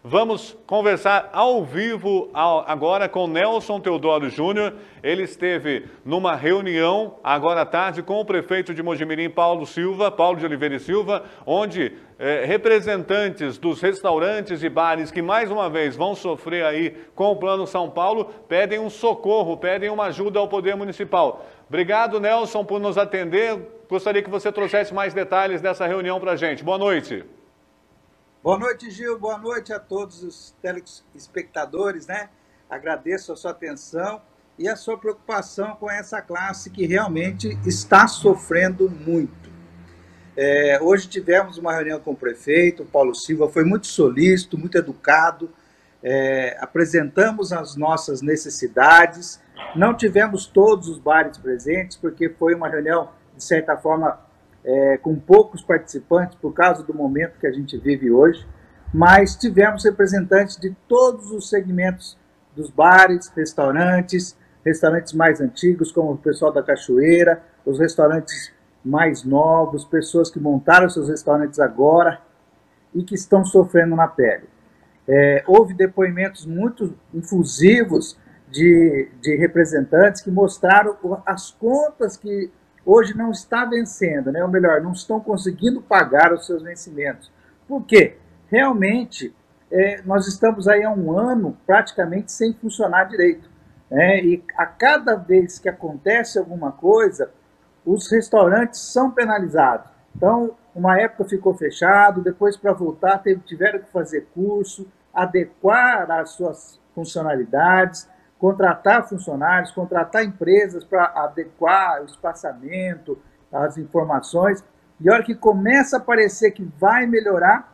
Vamos conversar ao vivo agora com Nelson Teodoro Júnior. Ele esteve numa reunião agora à tarde com o prefeito de Mojimirim, Paulo de Oliveira e Silva, onde representantes dos restaurantes e bares que mais uma vez vão sofrer aí com o Plano São Paulo pedem um socorro, pedem uma ajuda ao Poder Municipal. Obrigado, Nelson, por nos atender. Gostaria que você trouxesse mais detalhes dessa reunião para a gente. Boa noite. Boa noite, Gil. Boa noite a todos os telespectadores, né? Agradeço a sua atenção e a sua preocupação com essa classe que realmente está sofrendo muito. Hoje tivemos uma reunião com o prefeito, Paulo Silva, foi muito solícito, muito educado, apresentamos as nossas necessidades, não tivemos todos os bares presentes, porque foi uma reunião, de certa forma, com poucos participantes, por causa do momento que a gente vive hoje, mas tivemos representantes de todos os segmentos dos bares, restaurantes mais antigos, como o pessoal da Cachoeira, os restaurantes mais novos, pessoas que montaram seus restaurantes agora e que estão sofrendo na pele. Houve depoimentos muito infusivos de representantes que mostraram as contas que hoje não está vencendo, né? Ou melhor, não estão conseguindo pagar os seus vencimentos. Por quê? Realmente, nós estamos aí há um ano praticamente sem funcionar direito, né? E a cada vez que acontece alguma coisa, os restaurantes são penalizados. Então, uma época ficou fechado, depois para voltar tiveram que fazer curso, adequar as suas funcionalidades, contratar funcionários, contratar empresas para adequar o espaçamento, as informações. E a hora que começa a parecer que vai melhorar,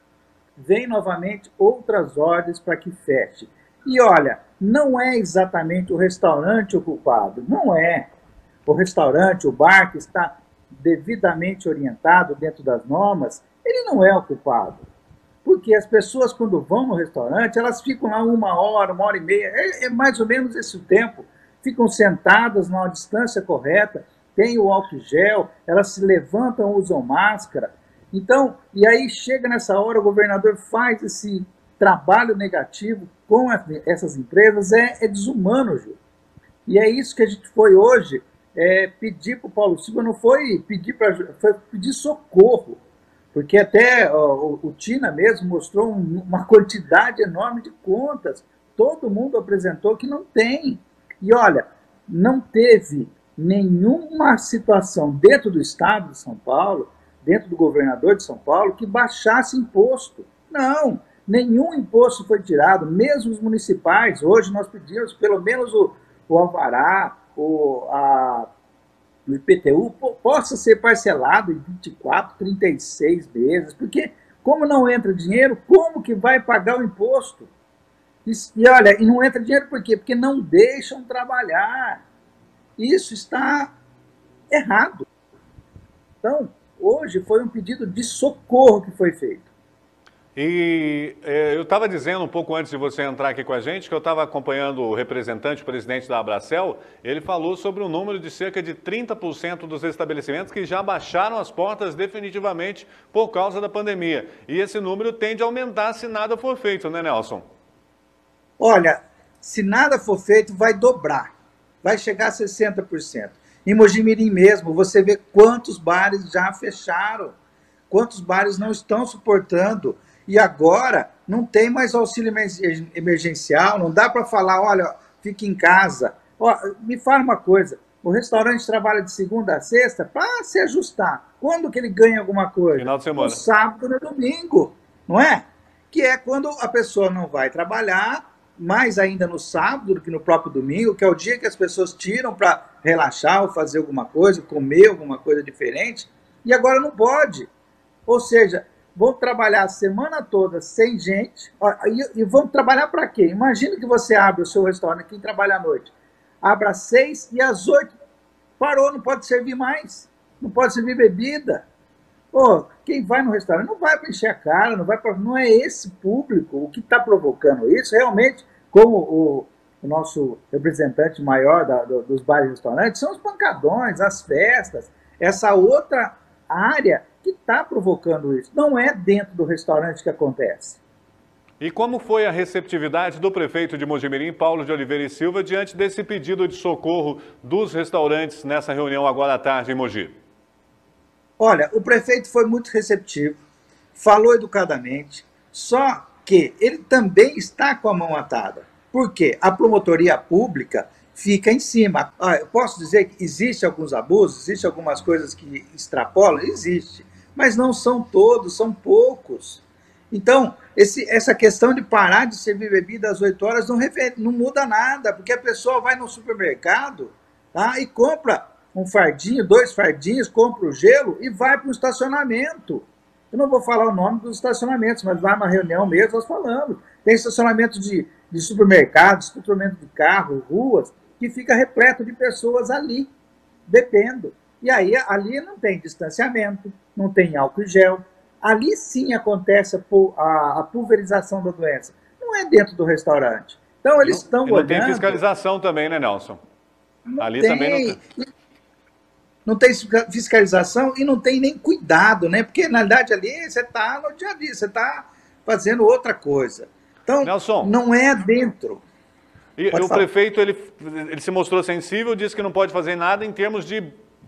vem novamente outras ordens para que feche. E olha, não é exatamente o restaurante o culpado, não é. O restaurante, o bar que está devidamente orientado dentro das normas, ele não é o culpado. Porque as pessoas, quando vão no restaurante, elas ficam lá uma hora e meia, é mais ou menos esse o tempo. Ficam sentadas numa distância correta, tem o álcool gel, elas se levantam, usam máscara. Então, e aí chega nessa hora, o governador faz esse trabalho negativo com essas empresas, é desumano, Ju. E é isso que a gente foi hoje pedir para o Paulo Silva, não foi foi pedir socorro. Porque até o Tina mesmo mostrou uma quantidade enorme de contas. Todo mundo apresentou que não tem. E olha, não teve nenhuma situação dentro do estado de São Paulo, dentro do governador de São Paulo, que baixasse imposto. Não, nenhum imposto foi tirado, mesmo os municipais. Hoje nós pedimos pelo menos o alvará, o IPTU possa ser parcelado em 24, 36 vezes, porque como não entra dinheiro, como que vai pagar o imposto? E olha, e não entra dinheiro por quê? Porque não deixam trabalhar. Isso está errado. Então, hoje foi um pedido de socorro que foi feito. E eu estava dizendo um pouco antes de você entrar aqui com a gente, que eu estava acompanhando o representante, o presidente da Abracel, ele falou sobre um número de cerca de 30% dos estabelecimentos que já baixaram as portas definitivamente por causa da pandemia. E esse número tende a aumentar se nada for feito, né, Nelson? Olha, se nada for feito, vai dobrar, vai chegar a 60%. Em Mojimirim mesmo, você vê quantos bares já fecharam, quantos bares não estão suportando. E agora não tem mais auxílio emergencial, não dá para falar, olha, fique em casa. Ó, me fala uma coisa, o restaurante trabalha de segunda a sexta para se ajustar. Quando que ele ganha alguma coisa? Final de semana. No sábado e no domingo, não é? Que é quando a pessoa não vai trabalhar, mais ainda no sábado do que no próprio domingo, que é o dia que as pessoas tiram para relaxar ou fazer alguma coisa, comer alguma coisa diferente, e agora não pode. Ou seja, vão trabalhar a semana toda sem gente, e vão trabalhar para quê? Imagina que você abre o seu restaurante, quem trabalha à noite, abre às 6 e às 8, parou, não pode servir mais, não pode servir bebida. Pô, quem vai no restaurante não vai para encher a cara, não é esse público, o que está provocando isso, realmente, como o nosso representante maior dos bares e restaurantes, são os pancadões, as festas, essa outra área que está provocando isso. Não é dentro do restaurante que acontece. E como foi a receptividade do prefeito de Mojimirim, Paulo de Oliveira e Silva, diante desse pedido de socorro dos restaurantes nessa reunião agora à tarde em Mogi? Olha, o prefeito foi muito receptivo, falou educadamente, só que ele também está com a mão atada. Por quê? A promotoria pública fica em cima. Eu posso dizer que existe alguns abusos, existe algumas coisas que extrapolam? Existe, mas não são todos, são poucos. Então, essa questão de parar de servir bebida às 8 horas não muda nada, porque a pessoa vai no supermercado, tá, e compra um fardinho, 2 fardinhos, compra o gelo e vai para o estacionamento. Eu não vou falar o nome dos estacionamentos, mas lá na reunião mesmo nós falamos. Tem estacionamento de supermercados, estacionamento de carro, ruas, que fica repleto de pessoas ali, bebendo. E aí ali não tem distanciamento, não tem álcool em gel. Ali sim acontece a pulverização da doença. Não é dentro do restaurante. Então eles estão olhando... Não tem fiscalização também, né, Nelson? Ali também não tem. Não tem fiscalização e não tem nem cuidado, né? Porque, na verdade, ali você está no dia a dia, você está fazendo outra coisa. Então, Nelson, não é dentro. E o prefeito, ele se mostrou sensível, disse que não pode fazer nada em termos de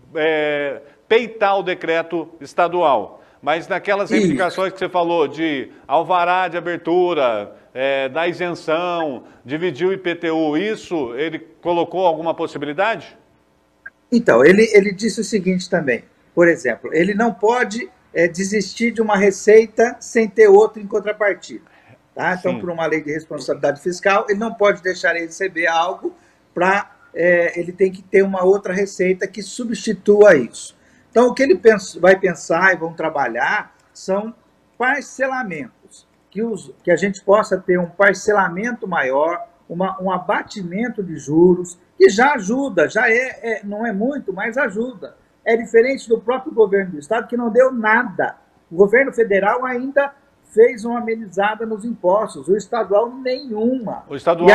peitar o decreto estadual. Mas naquelas reivindicações que você falou de alvará de abertura, da isenção, dividir o IPTU, isso ele colocou alguma possibilidade? Então, ele disse o seguinte também, por exemplo, ele não pode desistir de uma receita sem ter outra em contrapartida. Tá? Então, por uma lei de responsabilidade fiscal, ele não pode deixar ele receber algo para... ele tem que ter uma outra receita que substitua isso. Então, o que ele vai pensar e vão trabalhar são parcelamentos, que a gente possa ter um parcelamento maior, um abatimento de juros, que já ajuda, não é muito, mas ajuda. É diferente do próprio governo do estado, que não deu nada. O governo federal ainda fez uma amenizada nos impostos, o estadual nenhuma. O estadual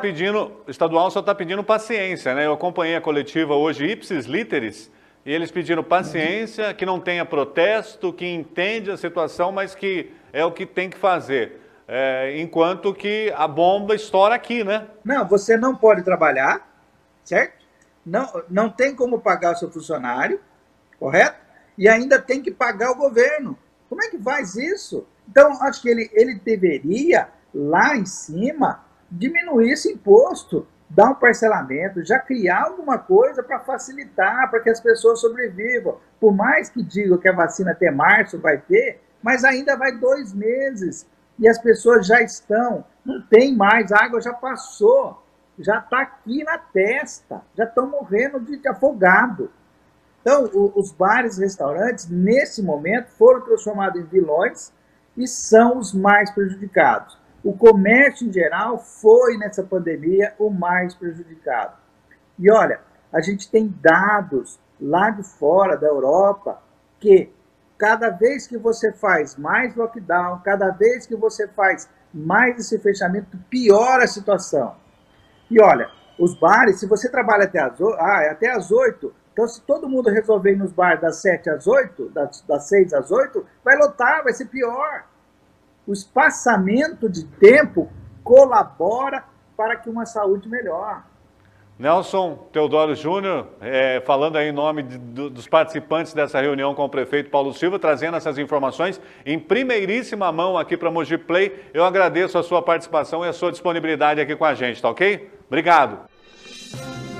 só está pedindo paciência, né? Eu acompanhei a coletiva hoje, Ipsis Literis, e eles pediram paciência, que não tenha protesto, que entende a situação, mas que é o que tem que fazer. Enquanto que a bomba estoura aqui, né? Não, você não pode trabalhar, certo? Não tem como pagar o seu funcionário, correto? E ainda tem que pagar o governo. Como é que faz isso? Então, acho que ele deveria, lá em cima, diminuir esse imposto, dar um parcelamento, já criar alguma coisa para facilitar, para que as pessoas sobrevivam. Por mais que digam que a vacina até março vai ter, mas ainda vai 2 meses. E as pessoas já estão, não tem mais, a água já passou, já está aqui na testa, já estão morrendo de afogado. Então, os bares e restaurantes, nesse momento, foram transformados em vilões e são os mais prejudicados. O comércio, em geral, foi, nessa pandemia, o mais prejudicado. E, olha, a gente tem dados lá de fora, da Europa, que cada vez que você faz mais lockdown, cada vez que você faz mais esse fechamento, piora a situação. E, olha, os bares, se você trabalha até às 8, então se todo mundo resolver ir nos bares das 7 às 8, das 6 às 8, vai lotar, vai ser pior. O espaçamento de tempo colabora para que uma saúde melhor. Nelson Teodoro Júnior, falando aí em nome dos participantes dessa reunião com o prefeito Paulo Silva, trazendo essas informações em primeiríssima mão aqui para Mogi Play. Eu agradeço a sua participação e a sua disponibilidade aqui com a gente, tá ok? Obrigado.